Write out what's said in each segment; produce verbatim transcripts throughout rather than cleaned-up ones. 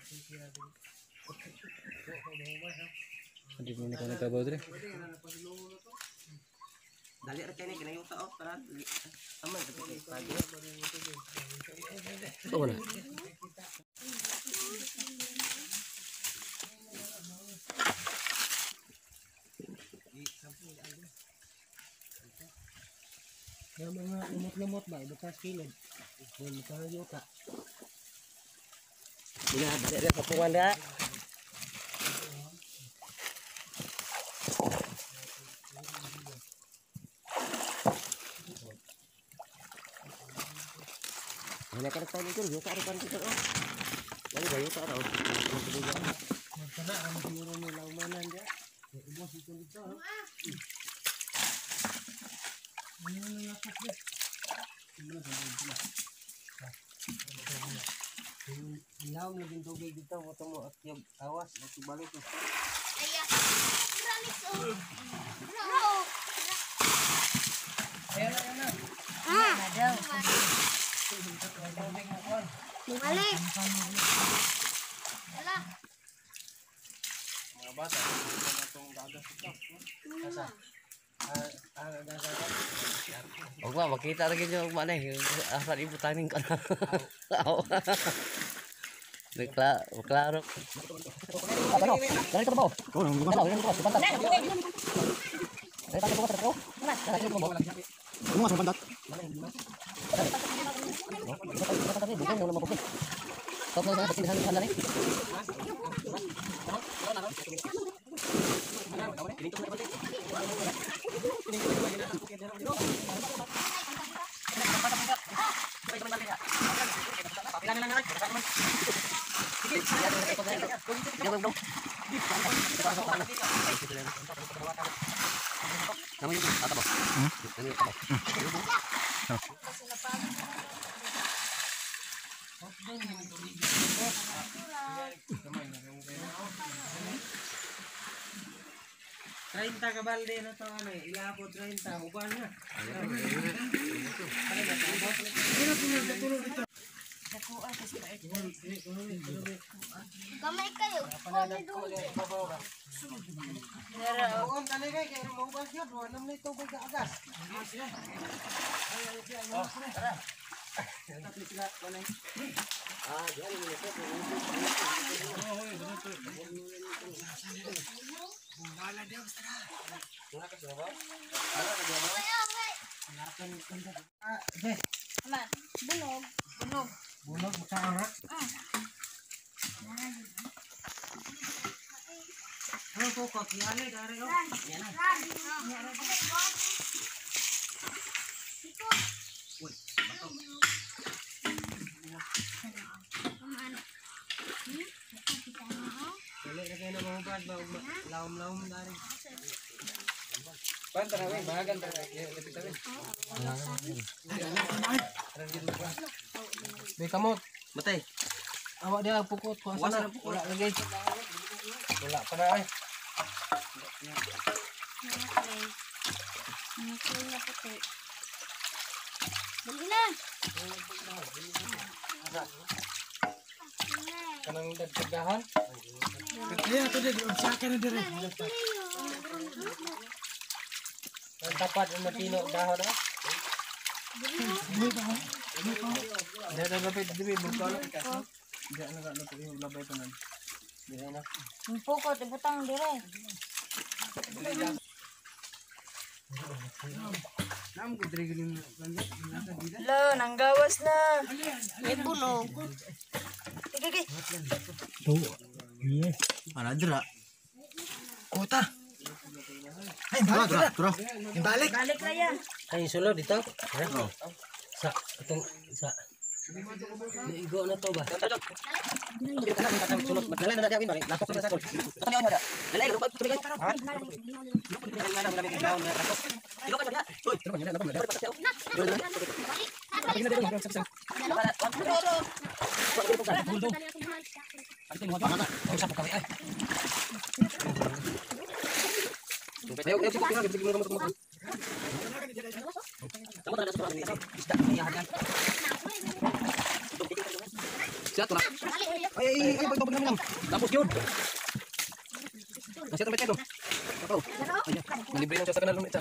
Hindi mo na ka nagkabaw dre. Dali ra kay ni kinayo ta oh para aman sa kay pagi. Oo na. Yung mga lumot-lumot ba, bukas kilid. Yung mga yuta. Bila, dali ra sa puwanda. Wala ka nagtawag ito, yuta rin pa kita oh. Lagi ba yuta raw? Magkana, ang siguro may laumanan dyan. Ubos ito dito oh. Ano na nakap dyan? Ano na nakap dyan? Ilaw na din tubig dito, wato mo at yung awas, at ibalik ko. Ayan, ralis oh. Bro! Ayan na, ayan na. Ah! Bumalik! Wala! Mga bata, ano na itong gagas ito? Asa? Ah, gagas ito? Huwag ba, makita rin yung mana eh. Asal ibu taning ka na. Bekla, beklaro. Ano? Dali ka ba? Oo, nang gumawa. Dali ka ba? Bantat. Dali ka ba? Dali. Dali ka ba? Gumawa sa bantat. Bukan yang nama pokok. Kau mau saya pesan sana nih? Namanya apa, Bang? Namanya apa? Treinta ka balde na to ano eh, ila po treinta, uban na. Kamay kayo. Buon tali kay kay mo ba gyud, wala man ito ba agas. Ah, diyan ni ito. Bala dia basta. Wala ka ba? Wala ka ba? Wala ka ni kanda. Ah, deh. Aman, bunog. Bunog. Bunog makaara. Ah. Ano ko ko kiyale dari oh. Yan na. Uy, bato. Dali na kayo na mahubad ba laom-laom dari. Panta na weh, bahagan ta. Lebih tawi. Be kamot. Matay. Awak dia pukul puasa wala lagi. Wala pa na ay. Dali na. Kanang dagdagan. Kaya to di usakan na dire. Ang tapat ang matino dahon na. Dia dah dapat diri berkala. Dia nak nak pergi labay tanan. Dia nak. Pukot, ibutang dire. Nam ko diri giling banyak nasa dida. Lo, nanggawas na. May bunog. Sige, sige. Tu. Yes. Mana dra? Kota. Ay, balik dra, dra. Balik. Balik na yan. Ay solo dito. Sa itong sa Igo na to ba? Sulot magdala na natin balik. Lapok na sa kol. Tani mo da. Lalay ko pag tubig. Ha? Dala na namin daw na lapok. Igo ka ba? Oy, ano ba yan? Ano ba? Ate mo ba na? Ay sa pagkawi ay. Tubig tayo, sige sige sige mo mo mo. Tama na sa isda. Isda. Ayan. Siya to na. Ay ay ay pag pag tapos yun. Kasi to betedo. Ako. Ay, malibre lang siya sa kanal ng isa.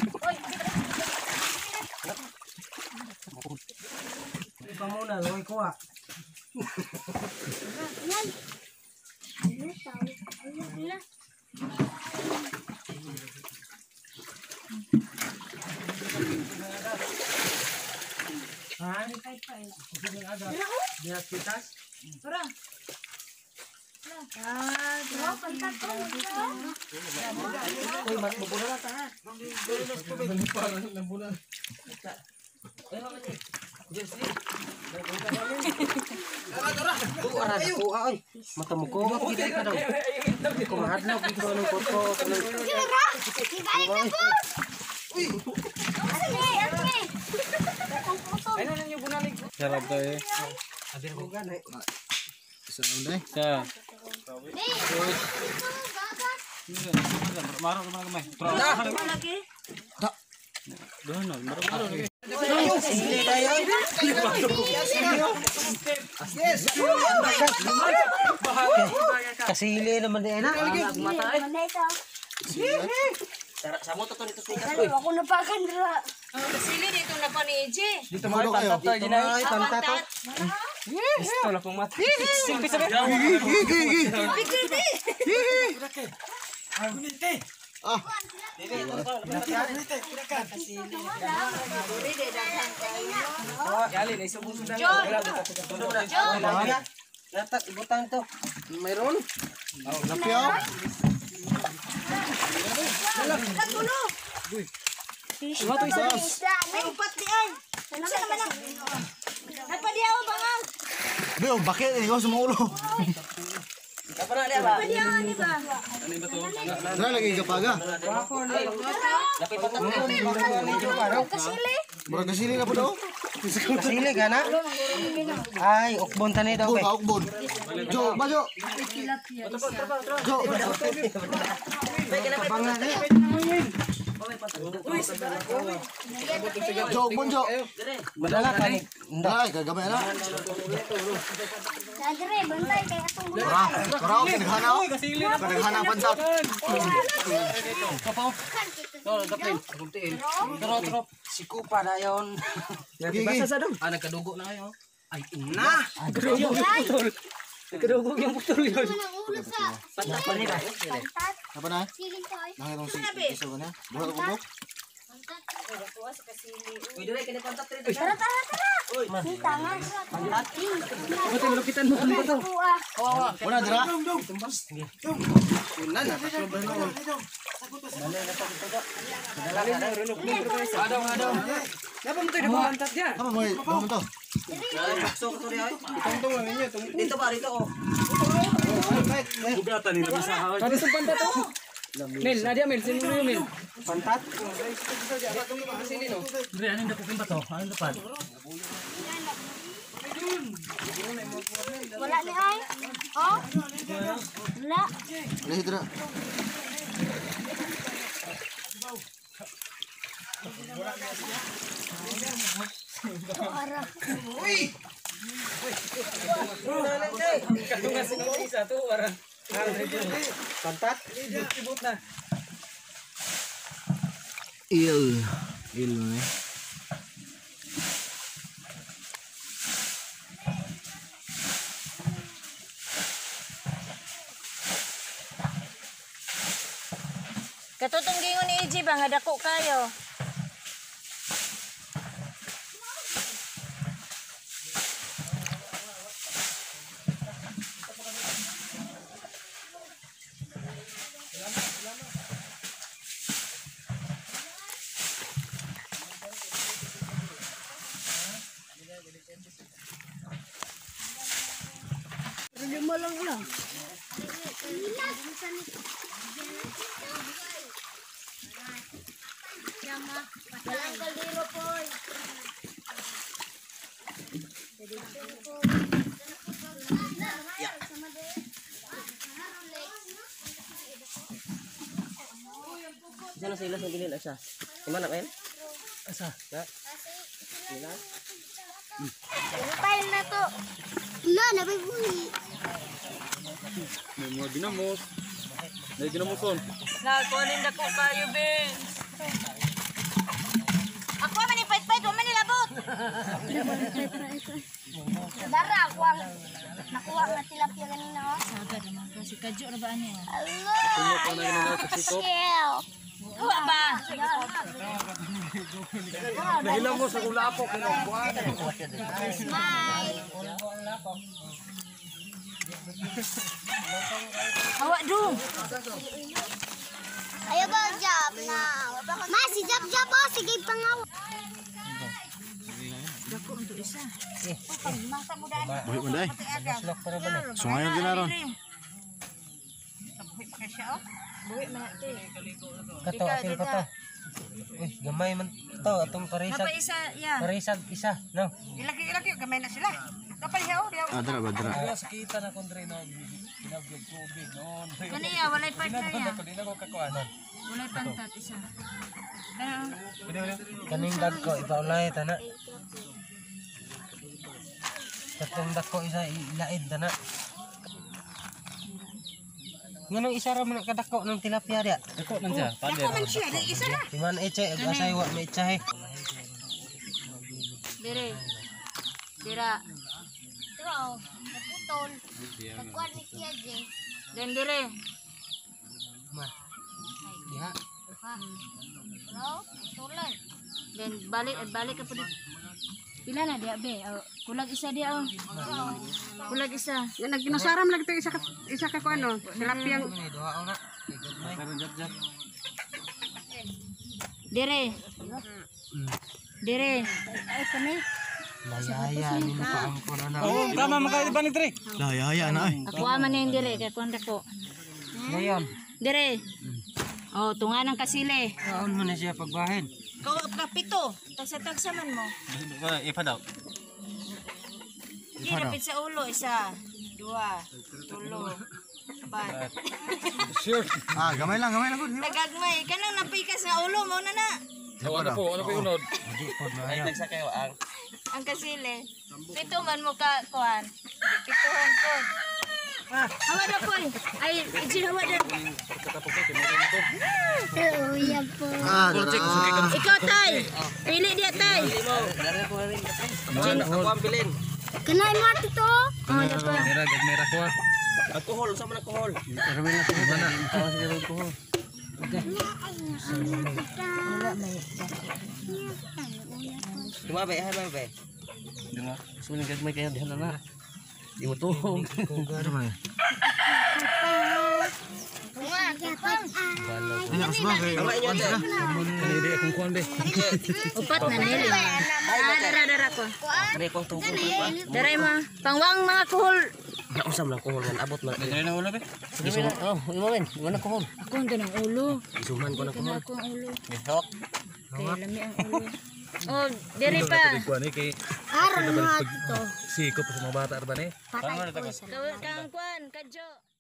Ipa muna, loy ko ah. Ha? Biar pitas. Uy, mat mo pula ta ha. Mata mo ko, kita ka daw. Kung hadlaw dito ng porko. Sarap to eh. Abir ko gan eh. Isa unday. Sa. Maro naman gamay. Doon na, maro maro lagi. Sili tayo. Kasili naman din na. Sa mo to to nito sneakers. Dalo ako napakan dira. Kasili dito na pa ni E J. Dito mo kayo. Dito na ay pantat. Gusto na pong mata. Simpi sa Yali na isubong sudan. Latak ibutang to. Mayroon. Lapyo. Kagulo. Iwa to isa. Ay upat di ay. Sana naman lang. Nagpadiyaw bangang. Beo, bakit eh? Ikaw sa mga ulo. Apa na dia ba? Padiyaw ni ba? Dala lagi kapaga. Dapat patang Kasili. Murag kasili na po daw. Kasili ka na? Ay, ukbon tani daw Ukbon, kay. ka, ukbon. Jo, ba Jo? Jo. Kabangan ni. Jo, ukbon Jo. Madala ka ni. Dala, kagamay na. Nagre bantay kay atong bulan. Tara, tara, kinaghana ako. Kinaghana ang pansat. Tro tro. Sikupa na yon. Gigi. Ah, nagkadugo na kayo. Ay, una. Nagkadugo yung putol yun. Pantat pa nila. Pantat. Apa na? Siling ko ay. Nakita ko si isa ko na. Buhat ko po. Uy, dire kini pantat dire. Tara tara tara. Kita nga. Pantat. Buti malupitan mo ano to? Kuha. Una, dira. Una na. Adong adong. Dapat mo tayo pantat dia. Apa mo? Apa mo to? So ko to ay. Tungtong lang ninyo. Dito ba dito oh. Bugatan ni bisa ha. Kami sa pantat to. Mil, nadia mil, sino mo mil? Pantat? Dire, ano na kupin ba to? Ano dapat? Wala ni ay. Oh. Wala. Dali dira. Ara. Kadungan sino isa to, warang. Pantat? Ibut na. Il. Il mo eh. Katutong gingon ni E J ba nga dako kayo. Lima lang lang. Walang kaldero po. Diyan sa ilas ng gilid asa. Gimana, men? Asa? Ya. Ilas. Pile na to. Na, nabibuli. May mga ginamos. May ginamoson. Nagkunin na ko kayo, Vince. Ako man ipait-pait, huwag man nilabot. Dara, ako ang nakuha na tilapia ganun na. Agad naman kasi kadyo na ba niya? Allah! Shell! Huwa ba? Nahilang mo sa ulapo. Smile! Hawa dong. Ayaw ba, Jab na? Ma, si Jab Jab po, sige pangaw. Dako untuk isa. Buhi mo day. Slok para ba na? Sungayon ginaron. Buwi man natin. Kato, akin ko to. Eh, gamay man to. Atong parisag. Napa isa, ya. Parisag isa, no? Ilaki-ilaki, gamay na sila. Kapal hiyaw, hiyaw. Ah, dara ba, dara. Kaya sakita na kong dre na ginabyog tubig noon. Kaniya, walay partner ya. Hindi na ko kakuanan. Walay pantat isa. Pero, Kaning dag ko, ipaulay tana. Katong dag ko isa ilaid tana. Nganong isa ra man kadako ng tilapia dia? Dako man siya. dako man siya, di isa na. Di man eche, ag-asay wa may itsahe. Dire. Dira. Pero, naputol. Nagkuhan ni Tia J. Dan dire. Ma. Diha. Ha? Pero, tulan. Dan balik, at balik ka po dito. Pila na dia be? Oh, kulag isa dia oh. Kulag isa. Yan nagpinasaram lang ito isa ka isa ka ko ano, tilapia. May duha ona. Dire. Dire. Ay, kami. Layaya ni mo paangkon ana. Oh, tama maka ba ni Tre? Layaya na ay. Ako aman yung dire kay kuan ko. Ngayon, Dire. Oh, tunga ng kasile. kaon mo na siya pagbahin. Kau kapito. Tagsa-tagsa man mo. Ipa daw. Di rapid sa ulo isa, dua, tulo, apat. Sure. Ah, gamay lang, gamay lang gud. Nagagmay kanang napikas nga ulo mo na na. Ano po, ano po unod? Ay, Ang kasile. Pito man mo ka kuan. Pituhon ko. Hawa na po. Ay, ijin hawa na. Oh, yan po. Ah, dara. Ikaw tay. Pili dia tay. Ako ang bilin. Kanay mo ito to? Oh, dapat. Mera gid mera ko. Alcohol, sama na alcohol. Karami na ko na. Tawas ni ron ko. Cuma be, hay be. Dingo. Suling gagmay kaya dihan na. Di mo to. Kung garo man. Ay, asma kay. Tama inyo te. Kani di akong kuan be. Upat na nili. Ah, dara dara ko. Kani kong tungkol pa. Dara mo. Pangwang mga kuhol. Usam lang alcohol man abot man. Dili na wala be. Oh, imo men, wala ko hol. Ako ang ng ulo. Isuman ko na Kana ako ang ulo. Hawak. Kaya lami ang ulo. Oh, diri pa. Kuan ni kay Aron mo ito. sikop sa mga bata ba ni? Patay ko isa. Kawal kang kuan, kadyo.